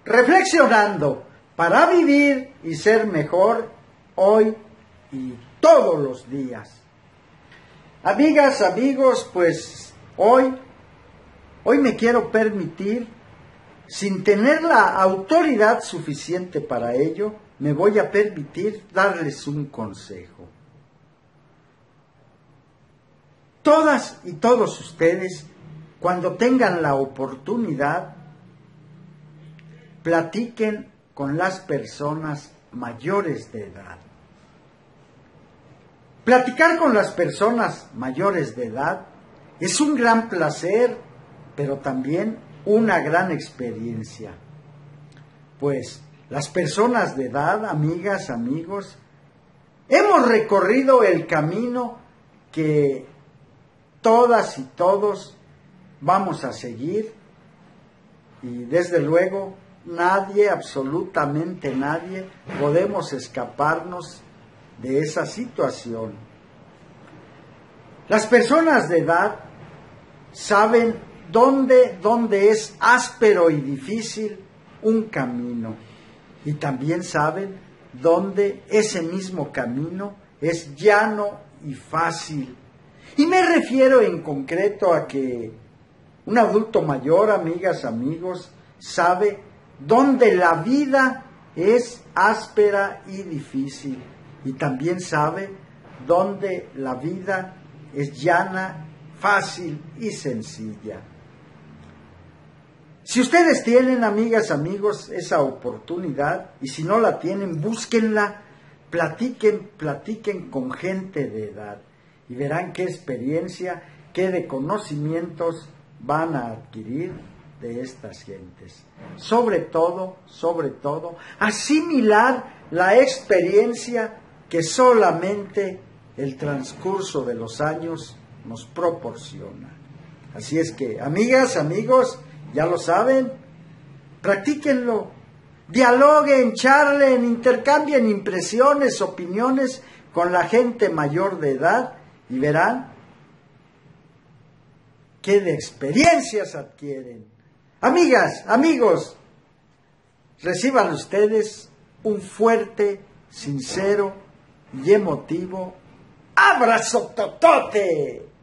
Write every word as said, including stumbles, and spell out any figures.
reflexionando para vivir y ser mejor hoy y todos los días. Amigas, amigos, pues hoy, hoy me quiero permitir, sin tener la autoridad suficiente para ello, me voy a permitir darles un consejo. Todas y todos ustedes, cuando tengan la oportunidad, platiquen con las personas mayores de edad. Platicar con las personas mayores de edad es un gran placer, pero también una gran experiencia. Pues las personas de edad, amigas, amigos, hemos recorrido el camino que todas y todos vamos a seguir, y desde luego nadie, absolutamente nadie, podemos escaparnos de esa situación. Las personas de edad saben dónde, dónde es áspero y difícil un camino, y también saben dónde ese mismo camino es llano y fácil. Y me refiero en concreto a que un adulto mayor, amigas, amigos, sabe dónde la vida es áspera y difícil, y también sabe dónde la vida es llana, fácil y sencilla. Si ustedes tienen, amigas, amigos, esa oportunidad, y si no la tienen, búsquenla, platiquen, platiquen con gente de edad, y verán qué experiencia, qué de conocimientos van a adquirir de estas gentes. Sobre todo, sobre todo, asimilar la experiencia que solamente el transcurso de los años nos proporciona. Así es que, amigas, amigos, ya lo saben, practíquenlo, dialoguen, charlen, intercambien impresiones, opiniones con la gente mayor de edad y verán qué de experiencias adquieren. Amigas, amigos, reciban ustedes un fuerte, sincero y emotivo abrazo totote.